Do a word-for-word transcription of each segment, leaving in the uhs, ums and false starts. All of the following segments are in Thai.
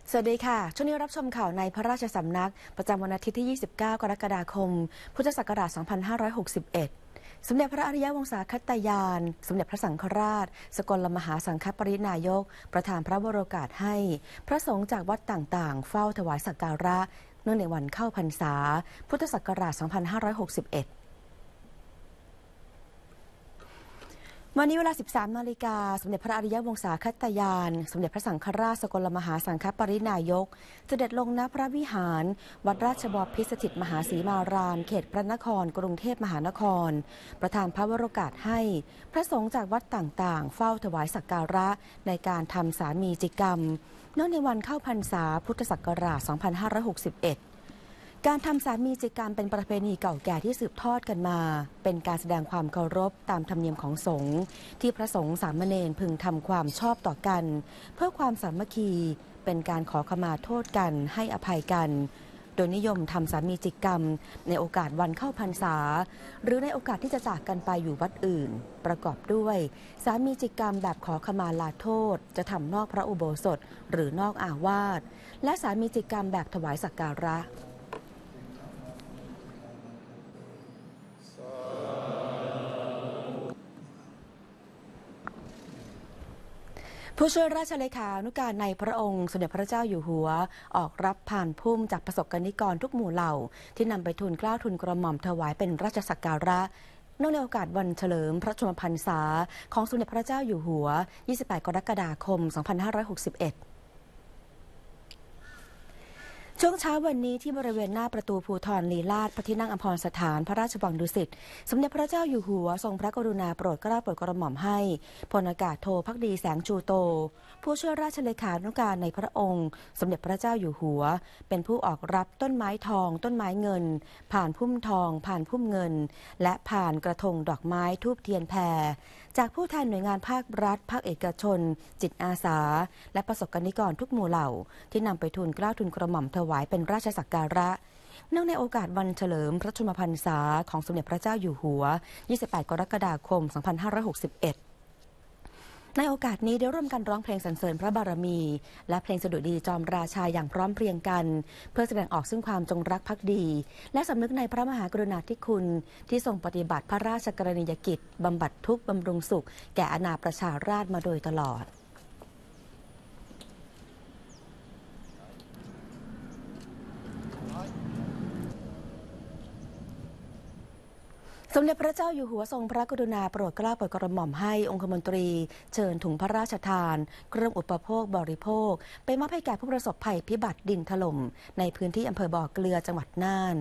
สวัสดีค่ะช่วงนี้รับชมข่าวในพระราชสำนักประจำวันอาทิตย์ที่ ยี่สิบเก้า กรกฎาคม พุทธศักราช สองพันห้าร้อยหกสิบเอ็ด สมเด็จพระอริยวงศาคตยาน สมเด็จพระสังฆราช สกลมหาสังฆปรินายก ประทานพระวโรกาสให้ พระสงฆ์จากวัดต่างๆ เฝ้าถวายสักการะเนื่องในวันเข้าพรรษา พุทธศักราช สองพันห้าร้อยหกสิบเอ็ดวันนี้เวลา สิบสาม นาฬิกา สมเด็จพระอริยวงศาคตยาน สมเด็จพระสังฆราช สกลมหาสังฆปรินายก เสด็จลงณพระวิหาร วัดราชบพิตรสถิตมหาศรีมาราม เขตพระนคร กรุงเทพมหานคร ประทานพระวโรกาสให้ พระสงฆ์จากวัดต่างๆ เฝ้าถวายสักการะในการทำสามีจิกรรมเนื่องในวันเข้าพรรษา พุทธศักราช สองพันห้าร้อยหกสิบเอ็ดการทำสามีจิกรรมเป็นประเพณีเก่าแก่ที่สืบทอดกันมาเป็นการแสดงความเคารพตามธรรมเนียมของสงฆ์ที่พระสงฆ์สามเณรพึงทำความชอบต่อกันเพื่อความสามัคคีเป็นการขอขมาโทษกันให้อภัยกันโดยนิยมทำสามีจิกรรมในโอกาสวันเข้าพรรษาหรือในโอกาสที่จะจากกันไปอยู่วัดอื่นประกอบด้วยสามีจิกรรมแบบขอขมาลาโทษจะทำนอกพระอุโบสถหรือนอกอาวาสและสามีจิกรรมแบบถวายสักการะผู้ช่วยราชเลขานุการในพระองค์สมเด็จพระเจ้าอยู่หัวออกรับผ่านพุ่มจากประสบกนิกรทุกหมู่เหล่าที่นำไปทูลเกล้าทูลกระหม่อมถวายเป็นราชสักการะเนื่องในโอกาสวันเฉลิมพระชนมพรรษาของสมเด็จพระเจ้าอยู่หัว ยี่สิบแปด กรกฎาคม สองพันห้าร้อยหกสิบเอ็ดช่วงเช้าวันนี้ที่บริเวณหน้าประตูภูธรลีลาศพระที่นั่งอัมพรสถานพระราชวังดุสิตสมเด็จพระเจ้าอยู่หัวทรงพระกรุณาโปรดเกล้าโปรดกระหม่อมให้พลอากาศโทภักดีแสงชูโตผู้ช่วยราชเลขานุการในพระองค์สมเด็จพระเจ้าอยู่หัวเป็นผู้ออกรับต้นไม้ทองต้นไม้เงินผ่านพุ่มทองผ่านพุ่มเงินและผ่านกระทงดอกไม้ทูบเทียนแพรจากผู้แทนหน่วยงานภาครัฐภาคเอกชนจิตอาสาและประสบกนิกรทุกหมู่เหล่าที่นำไปทูลเกล้าทูลกระหม่อมถวายเป็นราชสักการะเนื่องในโอกาสวันเฉลิมพระชนมพรรษาของสมเด็จพระเจ้าอยู่หัว ยี่สิบแปด กรกฎาคม สองพันห้าร้อยหกสิบเอ็ดในโอกาสนี้ได้ร่วมกันร้องเพลงสรรเสริญพระบารมีและเพลงสดุดีจอมราชาอย่างพร้อมเพรียงกันเพื่อแสดงออกซึ่งความจงรักภักดีและสำนึกในพระมหากรุณาธิคุณที่ทรงปฏิบัติพระราชกรณียกิจบำบัดทุกข์บำรุงสุขแก่อาณาประชาราษฎร์มาโดยตลอดสมเด็จพระเจ้าอยู่หัวทรงพระกรุณาโปรดเกล้าโปรดกระหม่อมให้องคมนตรีเชิญถุงพระราชทานเครื่องอุปโภคบริโภคไปมอบให้แก่ผู้ประสบภัยพิบัติดินถล่มในพื้นที่อำเภอบ่อเกลือจังหวัดน่าน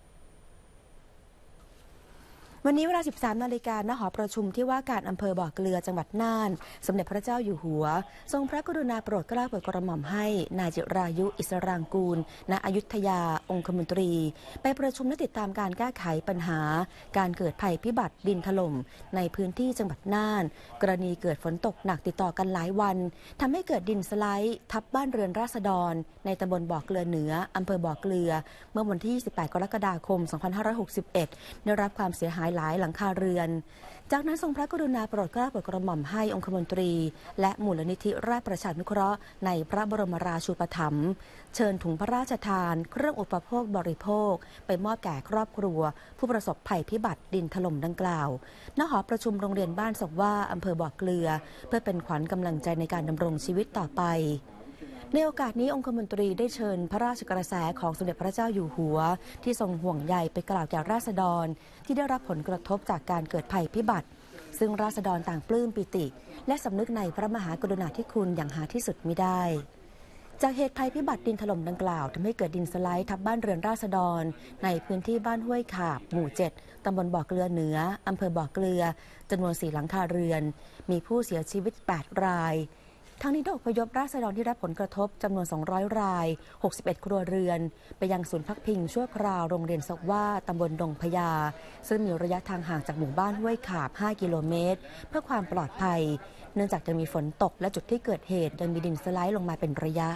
วันนี้เวลา สิบสาม นาฬิกาณหอประชุมที่ว่าการอำเภอบ่อเกลือจังหวัดน่านสมเด็จพระเจ้าอยู่หัวทรงพระกรุณาโปรดเกล้าโปรดกระหม่อมให้นายจิรายุอิสรางกูลณอยุธยาองคมนตรีไปประชุมและติดตามการแก้ไขปัญหาการเกิดภัยพิบัติดินถล่มในพื้นที่จังหวัดน่านกรณีเกิดฝนตกหนักติดต่อกันหลายวันทำให้เกิดดินสไลด์ทับบ้านเรือนราษฎรในตำบลบ่อเกลือเหนืออำเภอบ่อเกลือเมื่อวันที่ ยี่สิบแปด กรกฎาคม สองพันห้าร้อยหกสิบเอ็ดได้รับความเสียหายหลายหลังคาเรือนจากนั้นทรงพระกรุณาโปรดเกล้าโปรดกระหม่อมให้องคมนตรีและมูลนิธิราชประชานุเคราะห์ในพระบรมราชูปถัมภ์เชิญถุงพระราชทานเครื่องอุปโภคบริโภคไปมอบแก่ครอบครัวผู้ประสบภัยพิบัติดินถล่มดังกล่าวณหอประชุมโรงเรียนบ้านศกว่าอำเภอบ่อเกลือเพื่อเป็นขวัญกำลังใจในการดำรงชีวิตต่อไปในโอกาสนี้องคมนตรีได้เชิญพระราชกระแสของสมเด็จพระเจ้าอยู่หัวที่ทรงห่วงใยไปกล่าวแก่ราษฎรที่ได้รับผลกระทบจากการเกิดภัยพิบัติซึ่งราษฎรต่างปลื้มปิติและสำนึกในพระมหากรุณาธิคุณอย่างหาที่สุดมิได้จากเหตุภัยพิบัติดินถล่มดังกล่าวทำให้เกิดดินสไลด์ทับบ้านเรือนราษฎรในพื้นที่บ้านห้วยขาบหมู่เจ็ดตำบลบ่อเกลือเหนืออำเภอบ่อเกลือจำนวนสี่หลังคาเรือนมีผู้เสียชีวิตแปดรายทั้งนี้ได้อพยพราษฎรที่รับผลกระทบจำนวนสองร้อยรายหกสิบเอ็ดครัวเรือนไปยังศูนย์พักพิงชั่วคราวโรงเรียนศกว่าตำบลดงพญาซึ่งมีระยะทางห่างจากหมู่บ้านห้วยขาบห้ากิโลเมตรเพื่อความปลอดภัยเนื่องจากจะมีฝนตกและจุดที่เกิดเหตุยังมีดินสไลด์ลงมาเป็นระยะ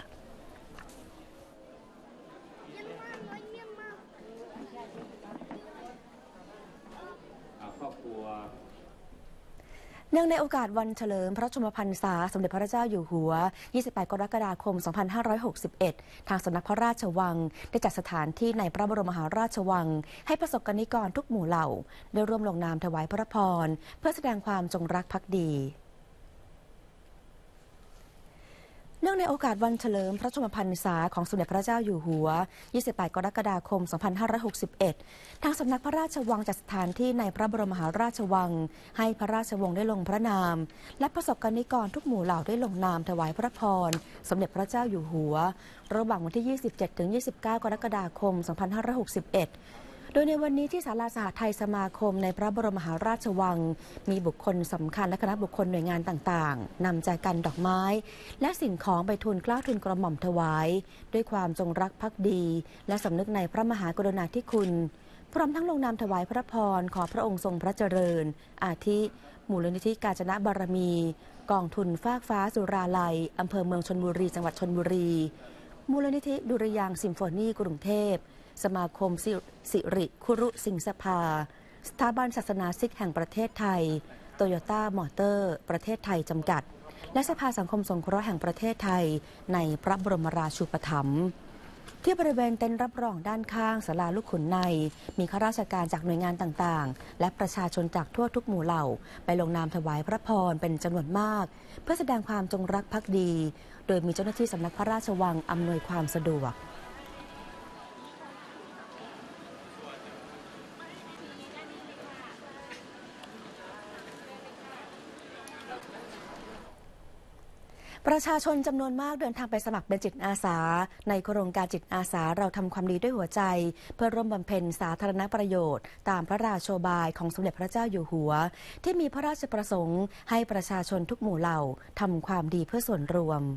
ในเนื่องในโอกาสวันเฉลิมพระชนมพรรษาสมเด็จพระเจ้าอยู่หัว ยี่สิบแปด กรกฎาคม สองพันห้าร้อยหกสิบเอ็ด ทางสำนักพระราชวังได้จัดสถานที่ในพระบรมมหาราชวังให้ประสบกนิกรทุกหมู่เหล่าได้ร่วมลงนามถวายพระพรเพื่อแสดงความจงรักภักดีเนื่องในโอกาสวันเฉลิมพระชนมพรรษาของสมเด็จพระเจ้าอยู่หัว ยี่สิบแปด กรกฎาคม สองพันห้าร้อยหกสิบเอ็ด ทางสำนักพระราชวังจัดสถานที่ในพระบรมมหาราชวังให้พระราชวงศ์ได้ลงพระนามและประสบกนิกรทุกหมู่เหล่าได้ลงนามถวายพระพรสมเด็จพระเจ้าอยู่หัวระหว่างวันที่ ยี่สิบเจ็ดถึงยี่สิบเก้า กรกฎาคม สองพันห้าร้อยหกสิบเอ็ดโดยในวันนี้ที่ศาลาสหไทยสมาคมในพระบรมมหาราชวังมีบุคคลสำคัญและคณะบุคคลหน่วยงานต่างๆนำใจกันดอกไม้และสิ่งของไปทูลเกล้าทูลกระหม่อมถวายด้วยความจงรักภักดีและสำนึกในพระมหากรุณาธิคุณพร้อมทั้งลงนามถวายพระพรขอพระองค์ทรงพระเจริญอาทิมูลนิธิกาญจนบารมีกองทุนฟากฟ้าสุราลัยอำเภอเมืองชลบุรีจังหวัดชลบุรีมูลนิธิดุริยางค์ซิมโฟนีกรุงเทพสมาคมสิริคุรุสิงสภาสถาบันศาสนาซิกแห่งประเทศไทยโตโยต้ามอเตอร์ประเทศไทยจำกัดและสภาสังคมสงเคราะห์แห่งประเทศไทยในพระบรมราชูปถัมภ์ที่บริเวณเต็นท์รับรองด้านข้างศาลาลูกขุนในมีข้าราชการจากหน่วยงานต่างๆและประชาชนจากทั่วทุกหมู่เหล่าไปลงนามถวายพระพรเป็นจำนวนมากเพื่อแสดงความจงรักภักดีโดยมีเจ้าหน้าที่สำนักพระราชวังอำนวยความสะดวกประชาชนจำนวนมากเดินทางไปสมัครเป็นจิตอาสาในโครงการจิตอาสาเราทำความดีด้วยหัวใจเพื่อร่วมบำเพ็ญสาธารณประโยชน์ตามพระราโชบายของสมเด็จพระเจ้าอยู่หัวที่มีพระราชประสงค์ให้ประชาชนทุกหมู่เหล่าทำความดีเพื่อส่วนรวม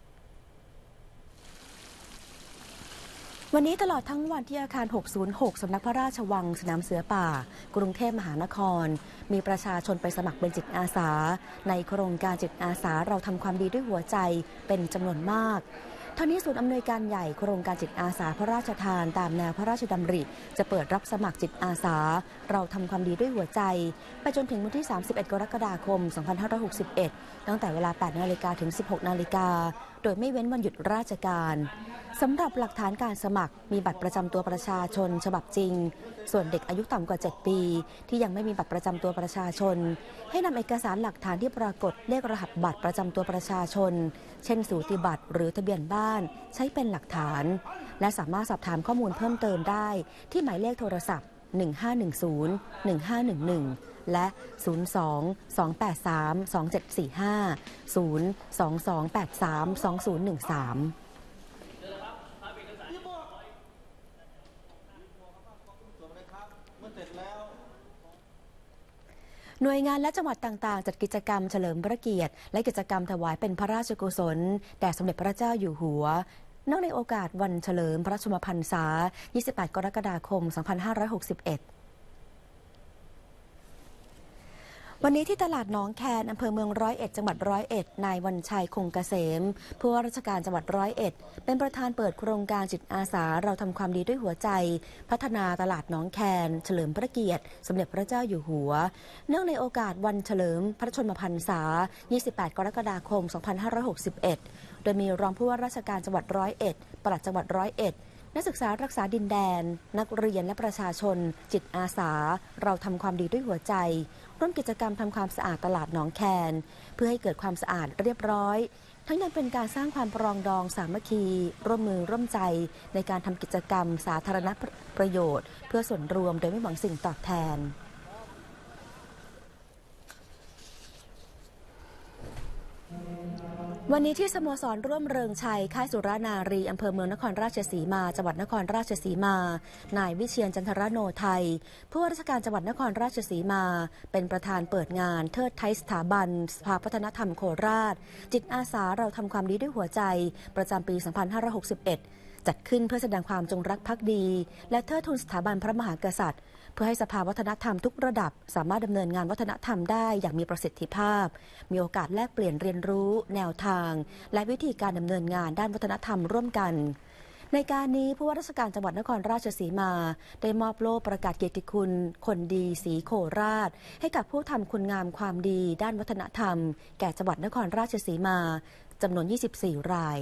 วันนี้ตลอดทั้งวันที่อาคารหกศูนย์หกสำนักพระราชวังสนามเสือป่ากรุงเทพมหานครมีประชาชนไปสมัครเป็นจิตอาสาในโครงการจิตอาสาเราทำความดีด้วยหัวใจเป็นจำนวนมากทั้งนี้ศูนย์อำนวยการใหญ่โครงการจิตอาสาพระราชทานตามแนวพระราชดำริจะเปิดรับสมัครจิตอาสาเราทำความดีด้วยหัวใจไปจนถึงวันที่สามสิบเอ็ดกรกฎาคมสองพันห้าร้อยหกสิบเอ็ดตั้งแต่เวลา แปดนาฬิกา ถึง สิบหกนาฬิกาโดยไม่เว้นวันหยุดราชการสำหรับหลักฐานการสมัครมีบัตรประจำตัวประชาชนฉบับจริงส่วนเด็กอายุต่ำกว่าเจ็ดปีที่ยังไม่มีบัตรประจำตัวประชาชนให้นำเอกสารหลักฐานที่ปรากฏเลขรหัสบัตรประจำตัวประชาชนเช่นสูติบัตรหรือทะเบียนบ้านใช้เป็นหลักฐานและสามารถสอบถามข้อมูลเพิ่มเติมได้ที่หมายเลขโทรศัพท์หนึ่งห้าหนึ่งศูนย์ หนึ่งห้าหนึ่งหนึ่งและศูนย์ สอง สอง แปด สาม สอง เจ็ด สี่ ห้า ศูนย์ สอง สอง แปด สาม สอง ศูนย์ หนึ่ง สามหน่วยงานและจังหวัดต่างๆจัดกิจกรรมเฉลิมพระเกียรติและกิจกรรมถวายเป็นพระราชกุศลแด่สมเด็จพระเจ้าอยู่หัวเนื่องในโอกาสวันเฉลิมพระชนมพรรษา ยี่สิบแปด กรกฎาคม สองพันห้าร้อยหกสิบเอ็ดวันนี้ที่ตลาดหนองแคนอำเภอเมืองร้อยเอ็ดจังหวัดร้อยเอ็ดนายวันชัยคงเกษมผู้ว่าราชการจังหวัดร้อยเอ็ดเป็นประธานเปิดโครงการจิตอาสาเราทำความดีด้วยหัวใจพัฒนาตลาดหนองแคนเฉลิมพระเกียรติสมเด็จพระเจ้าอยู่หัวเนื่องในโอกาสวันเฉลิมพระชนมพรรษา ยี่สิบแปด กรกฎาคม สองพันห้าร้อยหกสิบเอ็ดโดยมีรองผู้ว่าราชการจังหวัดร้อยเอ็ดปลัดจังหวัดร้อยเอ็ดนักศึกษารักษาดินแดนนักเรียนและประชาชนจิตอาสาเราทำความดีด้วยหัวใจร่วมกิจกรรมทำความสะอาดตลาดหนองแคนเพื่อให้เกิดความสะอาดเรียบร้อยทั้งยังเป็นการสร้างความปรองดองสามัคคีร่วมมือร่วมใจในการทำกิจกรรมสาธารณประโยชน์เพื่อส่วนรวมโดยไม่หวังสิ่งตอบแทนวันนี้ที่สโมสรร่วมเริงชัยค่ายสุรานารีอำเภอเมืองนครราชสีมาจังหวัดนครราชสีมานายวิเชียรจันทรโนไทยผู้ว่าราชการจังหวัดนครราชสีมาเป็นประธานเปิดงานเทิดไทยสถาบันสภาพัฒนธรรมโคราชจิตอาสาเราทำความดีด้วยหัวใจประจำปี สองพันห้าร้อยหกสิบเอ็ด จัดขึ้นเพื่อแสดงความจงรักภักดีและเทิดทูนสถาบันพระมหากษัตริย์เพื่อให้สภาวัฒนธรรมทุกระดับสามารถดำเนินงานวัฒนธรรมได้อย่างมีประสิทธิภาพมีโอกาสแลกเปลี่ยนเรียนรู้แนวทางและวิธีการดำเนินงานด้านวัฒนธรรมร่วมกันในการนี้ผู้ว่าราชการจังหวัดนครราชสีมาได้มอบโล่ประกาศเกียรติคุณคนดีศรีโคราชให้กับผู้ทำคุณงามความดีด้านวัฒนธรรมแก่จังหวัดนครราชสีมาจำนวนยี่สิบสี่ราย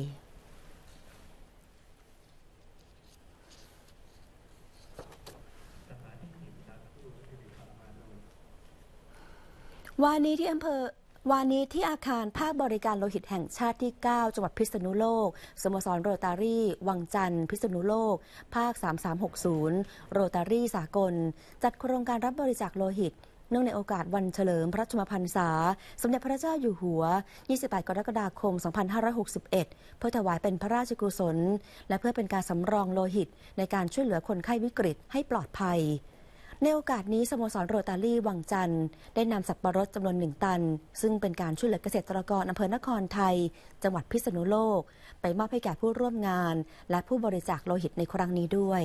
วันนี้ที่อำเภอวันนี้ที่อาคารภาคบริการโลหิตแห่งชาติที่ เก้า จังหวัดพิษณุโลกสโมสรโรตารี่วังจันทร์พิษณุโลกภาค สามสามหกศูนย์ โรตารี่สากลจัดโครงการรับบริจาคโลหิตเนื่องในโอกาสวันเฉลิมพระชนมพรรษาสมเด็จพระเจ้าอยู่หัว ยี่สิบแปด กรกฎาคม สองพันห้าร้อยหกสิบเอ็ด เพื่อถวายเป็นพระราชกุศลและเพื่อเป็นการสำรองโลหิตในการช่วยเหลือคนไข้วิกฤตให้ปลอดภัยในโอกาสนี้สโมสรโรตารี่วังจันทร์ได้นำสับปะรดจำนวนหนึ่งตันซึ่งเป็นการช่วยเหลือเกษตรกรอำเภอนครไทยจังหวัดพิษณุโลกไปมอบให้แก่ผู้ร่วมงานและผู้บริจาคโลหิตในครั้งนี้ด้วย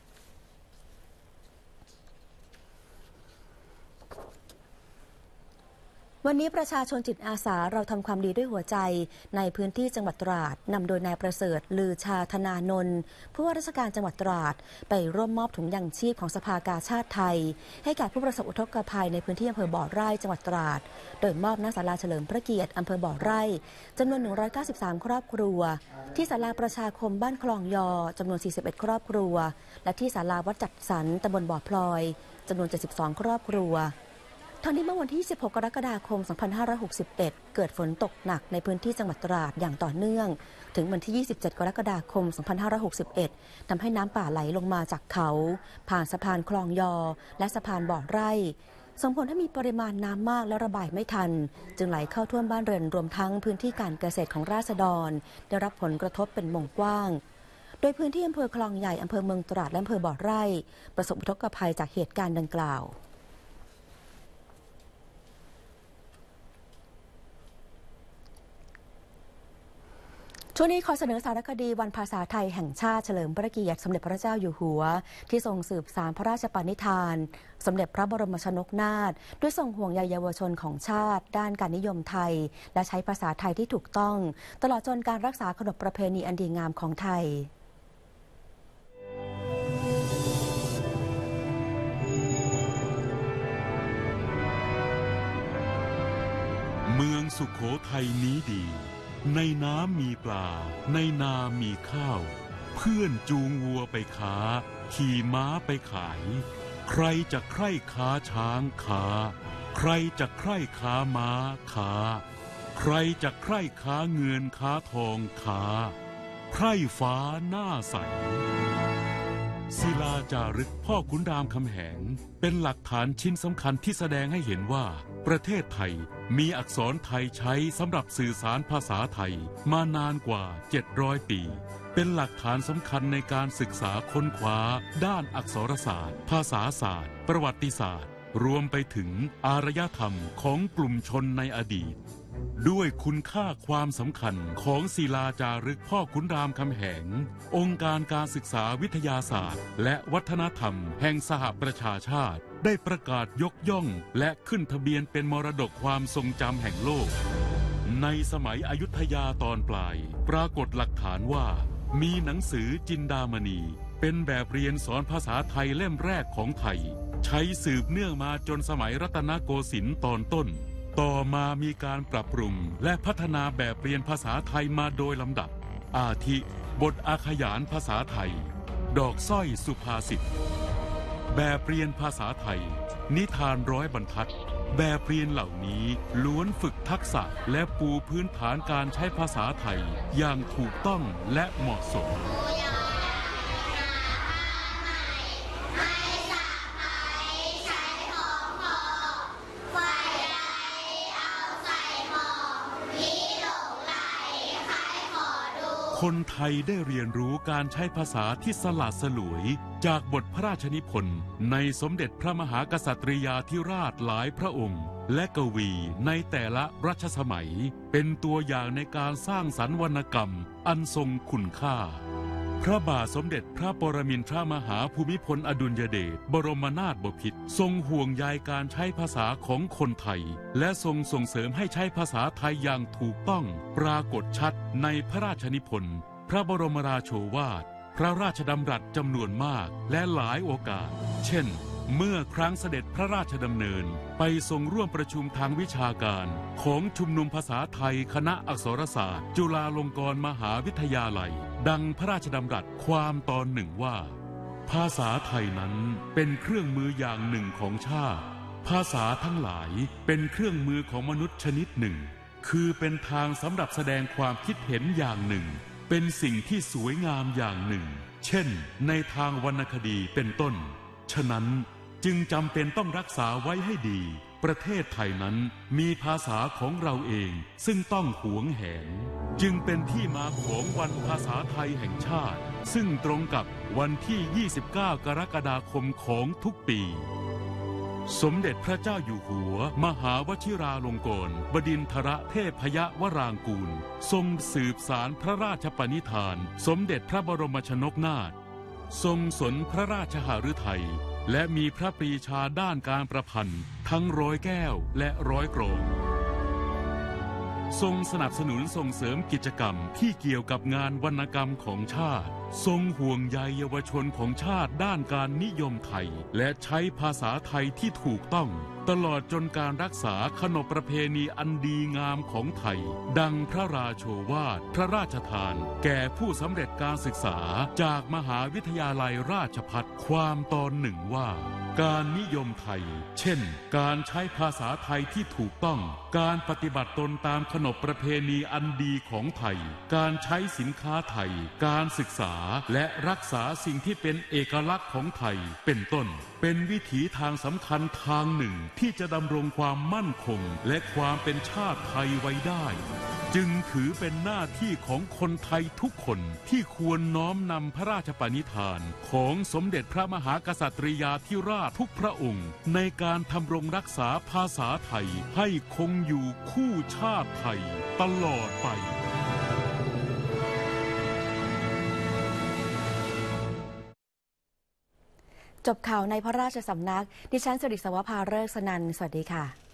วันนี้ประชาชนจิตอาสาเราทำความดีด้วยหัวใจในพื้นที่จังหวัดตราดนำโดยนายประเสริฐลือชาธนานนท์ผู้ว่าราชการจังหวัดตราดไปร่วมมอบถุงยังชีพของสภากาชาดไทยให้แก่ผู้ประสบอุทกภัยในพื้นที่อำเภอบ่อไร่จังหวัดตราดโดยมอบณศาลาเฉลิมพระเกียรติอำเภอบ่อไร่จำนวนหนึ่งร้อยเก้าสิบสามครอบครัวที่ศาลาประชาคมบ้านคลองยอจำนวนสี่สิบเอ็ดครอบครัวและที่ศาลาวัดจัดสรรตำบลบ่อพลอยจำนวนเจ็ดสิบสองครอบครัวทั้งนี้เมื่อวันที่ยี่สิบหกกรกฎาคม สองพันห้าร้อยหกสิบเอ็ด เกิดฝนตกหนักในพื้นที่จังหวัดตราดอย่างต่อเนื่องถึงวันที่ยี่สิบเจ็ดกรกฎาคม สองพันห้าร้อยหกสิบเอ็ด ทำให้น้ำป่าไหลลงมาจากเขาผ่านสะพานคลองยอและสะพานบ่อไร่ส่งผลให้มีปริมาณน้ำมากและระบายไม่ทันจึงไหลเข้าท่วมบ้านเรือนรวมทั้งพื้นที่การเกษตรของราษฎรได้รับผลกระทบเป็นวงกว้างโดยพื้นที่อำเภอคลองใหญ่อำเภอเมืองตราดและอำเภอบ่อไร่ประสบอุทกภัยจากเหตุการณ์ดังกล่าวช่วงนี้ขอเสนอสารคดีวันภาษาไทยแห่งชาติเฉลิมพระเกียรติสมเด็จพระเจ้าอยู่หัวที่ทรงสืบสานพระราชปณิธานสมเด็จพระบรมชนกนาถด้วยทรงห่วงใยเยาวชนของชาติด้านการนิยมไทยและใช้ภาษาไทยที่ถูกต้องตลอดจนการรักษาขนบประเพณีอันดีงามของไทยเมืองสุโขทัยนี้ดีในน้ำมีปลาในนามีข้าวเพื่อนจูงวัวไปค้าขี่ม้าไปขายใครจะใคร่ค้าช้างค้าใครจะใคร่ค้าม้าค้าใครจะใคร่ค้าเงินค้าทองค้าไพร่ฟ้าหน้าใสศิลาจารึกพ่อขุนรามคำแหงเป็นหลักฐานชิ้นสำคัญที่แสดงให้เห็นว่าประเทศไทยมีอักษรไทยใช้สำหรับสื่อสารภาษาไทยมานานกว่าเจ็ดร้อยปีเป็นหลักฐานสำคัญในการศึกษาค้นคว้าด้านอักษรศาสตร์ภาษาศาสตร์ประวัติศาสตร์รวมไปถึงอารยธรรมของกลุ่มชนในอดีตด้วยคุณค่าความสำคัญของศิลาจารึกพ่อขุนรามคำแหงองค์การการศึกษาวิทยาศาสตร์และวัฒนธรรมแห่งสหประชาชาติได้ประกาศยกย่องและขึ้นทะเบียนเป็นมรดกความทรงจำแห่งโลกในสมัยอยุธยาตอนปลายปรากฏหลักฐานว่ามีหนังสือจินดามณีเป็นแบบเรียนสอนภาษาไทยเล่มแรกของไทยใช้สืบเนื่องมาจนสมัยรัตนโกสินทร์ตอนต้นต่อมามีการปรับปรุงและพัฒนาแบบเรียนภาษาไทยมาโดยลำดับอาทิบทอาขยานภาษาไทยดอกสร้อยสุภาษิตแบบเรียนภาษาไทยนิทานร้อยบรรทัดแบบเรียนเหล่านี้ล้วนฝึกทักษะและปูพื้นฐานการใช้ภาษาไทยอย่างถูกต้องและเหมาะสมคนไทยได้เรียนรู้การใช้ภาษาที่สละสลวยจากบทพระราชนิพนธ์ในสมเด็จพระมหากษัตริยาธิราชหลายพระองค์และกวีในแต่ละรัชสมัยเป็นตัวอย่างในการสร้างสรรค์วรรณกรรมอันทรงคุณค่าพระบาทสมเด็จพระปรมินทรมหาภูมิพลอดุลยเดชบรมนาถบพิตรทรงห่วงใยการใช้ภาษาของคนไทยและทรงส่งเสริมให้ใช้ภาษาไทยอย่างถูกต้องปรากฏชัดในพระราชนิพนธ์พระบรมราโชวาทพพระราชดำรัสจำนวนมากและหลายโอกาสเช่นเมื่อครั้งเสด็จพระราชดำเนินไปทรงร่วมประชุมทางวิชาการของชุมนุมภาษาไทยคณะอักษรศาสตร์จุฬาลงกรณ์มหาวิทยาลัยดังพระราชดำรัสความตอนหนึ่งว่าภาษาไทยนั้นเป็นเครื่องมืออย่างหนึ่งของชาติภาษาทั้งหลายเป็นเครื่องมือของมนุษย์ชนิดหนึ่งคือเป็นทางสำหรับแสดงความคิดเห็นอย่างหนึ่งเป็นสิ่งที่สวยงามอย่างหนึ่งเช่นในทางวรรณคดีเป็นต้นฉะนั้นจึงจำเป็นต้องรักษาไว้ให้ดีประเทศไทยนั้นมีภาษาของเราเองซึ่งต้องหวงแหนจึงเป็นที่มาของวันภาษาไทยแห่งชาติซึ่งตรงกับวันที่ ยี่สิบเก้า กรกฎาคมของทุกปีสมเด็จพระเจ้าอยู่หัวมหาวชิราลงกรณ์บดินทรเทพยวรางกูลทรงสืบสารพระราชปณิธานสมเด็จพระบรมชนกนาถทรงสนพระราชหฤทัยและมีพระปรีชาด้านการประพันธ์ทั้งร้อยแก้วและร้อยกรองทรงสนับสนุนส่งเสริมกิจกรรมที่เกี่ยวกับงานวรรณกรรมของชาติทรงห่วงใยเยาวชนของชาติด้านการนิยมไทยและใช้ภาษาไทยที่ถูกต้องตลอดจนการรักษาขนบประเพณีอันดีงามของไทยดังพระราโชวาทพระราชทานแก่ผู้สำเร็จการศึกษาจากมหาวิทยาลัยราชภัฏความตอนหนึ่งว่าการนิยมไทยเช่นการใช้ภาษาไทยที่ถูกต้องการปฏิบัติตนตามขนบประเพณีอันดีของไทยการใช้สินค้าไทยการศึกษาและรักษาสิ่งที่เป็นเอกลักษณ์ของไทยเป็นต้นเป็นวิถีทางสำคัญทางหนึ่งที่จะดำรงความมั่นคงและความเป็นชาติไทยไว้ได้จึงถือเป็นหน้าที่ของคนไทยทุกคนที่ควรน้อมนำพระราชปณิธานของสมเด็จพระมหากษัตริยาธิราชทุกพระองค์ในการทำรงรักษาภาษาไทยให้คงอยู่คู่ชาติไทยตลอดไปจบข่าวในพระราชสำนักดิฉันสิริสวภาฤกษ์สนันท์สวัสดีค่ะ